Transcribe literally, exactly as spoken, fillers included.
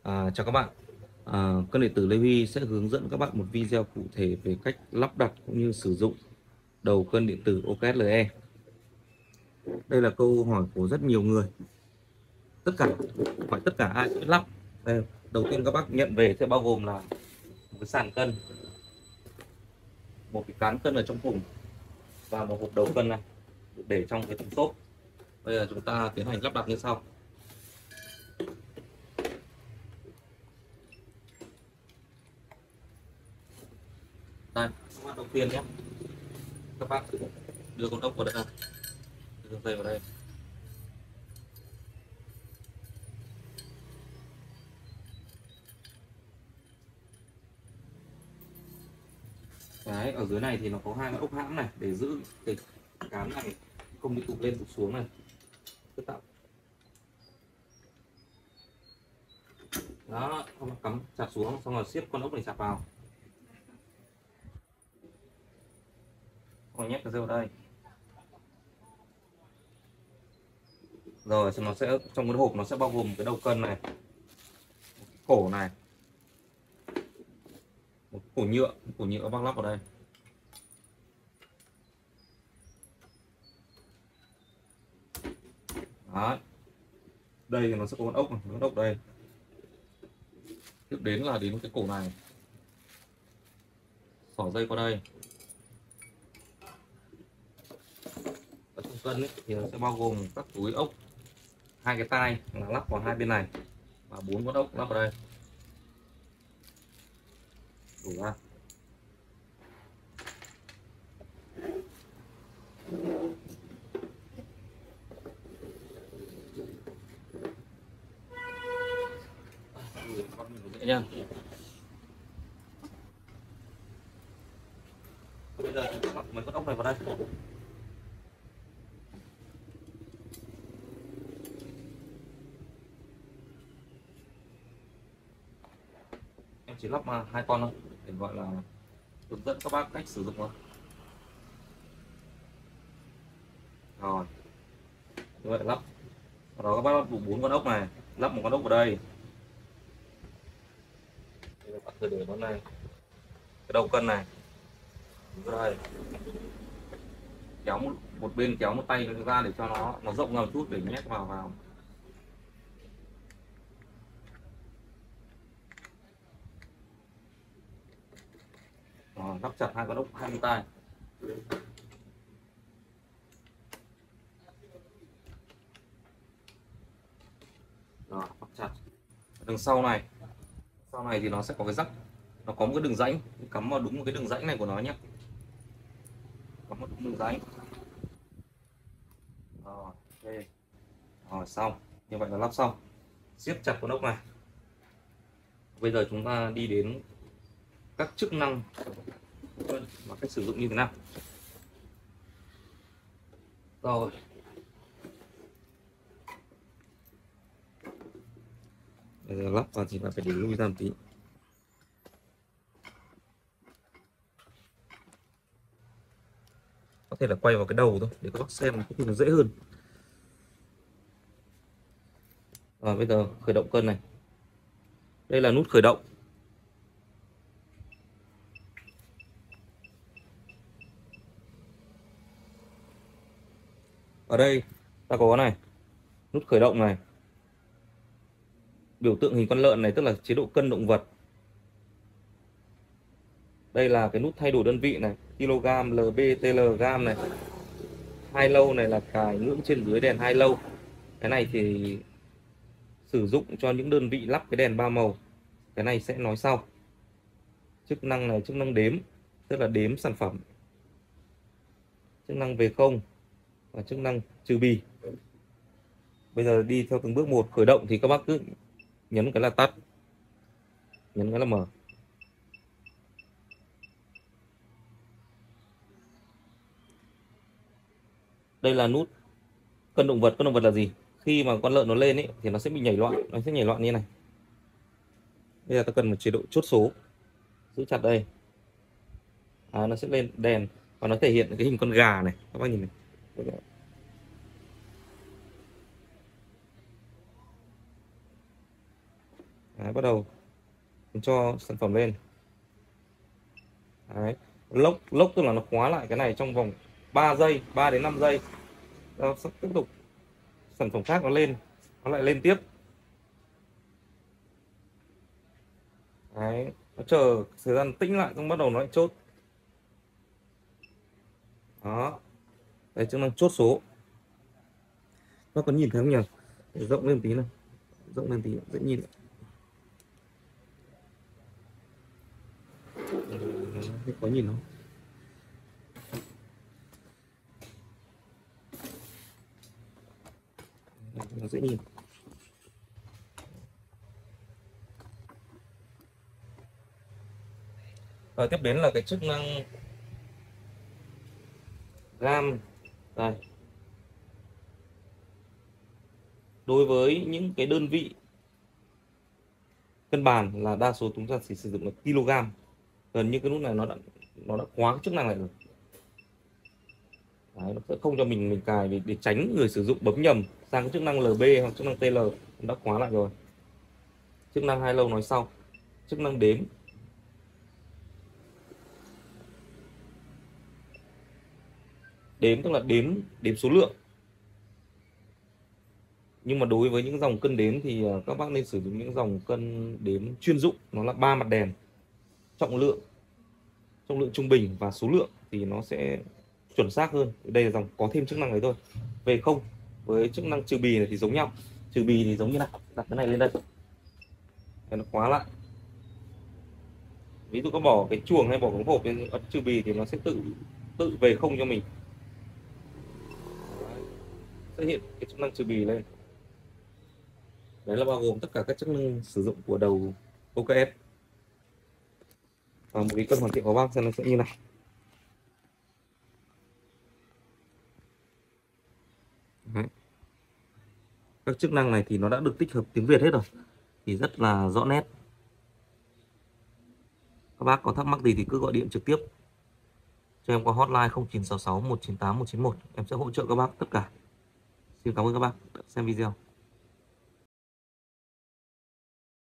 À, chào các bạn. À, Cân điện tử Lê Huy sẽ hướng dẫn các bạn một video cụ thể về cách lắp đặt cũng như sử dụng đầu cân điện tử o ca ét lờ e. Đây là câu hỏi của rất nhiều người. Tất cả không phải tất cả ai cũng biết lắp. Đây, đầu tiên các bác nhận về sẽ bao gồm là một cái sàn cân, một cái cán cân ở trong thùng và một hộp đầu cân này được để trong cái thùng xốp. Bây giờ chúng ta tiến hành lắp đặt như sau. Đây, đầu tiên nhé, các bác đưa con ốc vào đây này, đưa con dây vào đây. Đấy, ở dưới này thì nó có hai cái ốc hãm này để giữ cái cán này không bị tụt lên tụt xuống này. Cứ tạo đó, không cắm chặt xuống xong rồi siết con ốc này chặt vào, rồi nhét cái dây vào đây. Rồi nó sẽ trong cái hộp nó sẽ bao gồm cái đầu cân này, cái cổ này, một cổ nhựa, một cổ nhựa băng lắp vào đây. Đó. Đây thì nó sẽ có con ốc này, con ốc đây. Tiếp đến là đến cái cổ này, xỏ dây qua đây. Ở trong cân ấy, thì nó sẽ bao gồm các túi ốc, hai cái tai là lắp vào hai bên này và bốn con ốc lắp vào đây. Đủ ra. Dễ nha. Bây giờ chúng ta lắp mấy con ốc này vào đây. Em chỉ lắp mà hai con thôi để gọi là hướng dẫn các bác cách sử dụng thôi. Rồi như vậy lắp, sau đó các bác lắp đủ bốn con ốc này, lắp một con ốc vào đây. Bây giờ bạn thử để con này, cái đầu cân này vào đây, kéo một, một bên kéo một tay ra để cho nó nó rộng ra một chút để nhét vào vào. Rồi, lắp chặt hai con ốc hai bên tay. Rồi, lắp chặt. Đằng sau này, sau này thì nó sẽ có cái rắc, nó có một cái đường rãnh, cắm vào đúng một cái đường rãnh này của nó nhé, cắm vào đúng đường rãnh. Rồi, ok. Rồi xong, như vậy là lắp xong, siết chặt con ốc này. Bây giờ chúng ta đi đến các chức năng và cách sử dụng như thế nào. Rồi, bây giờ lắp vào thì là phải để lui ra một tí. Có thể là quay vào cái đầu thôi để các bác xem có nó dễ hơn. Rồi bây giờ khởi động cân này, đây là nút khởi động. Ở đây ta có cái này, nút khởi động này, biểu tượng hình con lợn này tức là chế độ cân động vật. Đây là cái nút thay đổi đơn vị này, kg, lb, tl, gam này. Hai lâu này là cài ngưỡng trên dưới đèn hai lâu. Cái này thì sử dụng cho những đơn vị lắp cái đèn ba màu. Cái này sẽ nói sau. Chức năng này, chức năng đếm, tức là đếm sản phẩm. Chức năng về không và chức năng trừ bì. Bây giờ đi theo từng bước một. Khởi động thì các bác cứ nhấn cái là tắt, nhấn cái là mở. Đây là nút cân động vật. Cân động vật là gì? Khi mà con lợn nó lên ấy thì nó sẽ bị nhảy loạn, nó sẽ nhảy loạn như này. Bây giờ ta cần một chế độ chốt số, giữ chặt đây. À, nó sẽ lên đèn và nó thể hiện cái hình con gà này, các bác nhìn này. Đấy, bắt đầu mình cho sản phẩm lên. Đấy. Lock, lock tức là nó khóa lại cái này trong vòng ba giây, ba đến năm giây. Nó sẽ tiếp tục sản phẩm khác nó lên, nó lại lên tiếp. Đấy, nó chờ thời gian tĩnh lại xong bắt đầu nó lại chốt. Đó. Đây chức năng chốt số. Nó có nhìn thấy không nhỉ? Để rộng lên tí nào. Rộng lên tí dễ nhìn. Thế có nhìn không? Nó dễ nhìn. Rồi tiếp đến là cái chức năng gam. Đây. Đối với những cái đơn vị cân bàn là đa số chúng ta chỉ sử dụng là kg. Gần như cái nút này nó đã nó đã khóa chức năng này rồi. Đấy, nó sẽ không cho mình mình cài để, để tránh người sử dụng bấm nhầm sang cái chức năng lờ bê hoặc chức năng tê lờ, đã khóa lại rồi. Chức năng hai lâu nói sau. Chức năng đếm. Đếm tức là đếm đếm số lượng. Nhưng mà đối với những dòng cân đếm thì các bác nên sử dụng những dòng cân đếm chuyên dụng, nó là ba mặt đèn, trọng lượng, trọng lượng trung bình và số lượng thì nó sẽ chuẩn xác hơn. Đây là dòng có thêm chức năng này thôi. Về không với chức năng trừ bì này thì giống nhau. Trừ bì thì giống như này, đặt cái này lên đây, nó khóa lại. Ví dụ có bỏ cái chuồng hay bỏ cái hộp lên ấn trừ bì thì nó sẽ tự tự về không cho mình. Đấy, sẽ hiện cái chức năng trừ bì lên. Đấy là bao gồm tất cả các chức năng sử dụng của đầu ô ca ét. Và một cái cân hoàn thiện của bác xem nó sẽ như này. Đấy. Các chức năng này thì nó đã được tích hợp tiếng Việt hết rồi, thì rất là rõ nét. Các bác có thắc mắc gì thì cứ gọi điện trực tiếp cho em qua hotline không chín sáu sáu một chín tám một chín một, em sẽ hỗ trợ các bác tất cả. Xin cảm ơn các bác đã xem video.